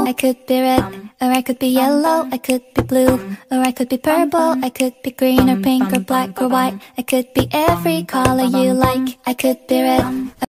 I could be red, or I could be yellow, I could be blue, or I could be purple, I could be green or pink or black or white. I could be every color you like. I could be red,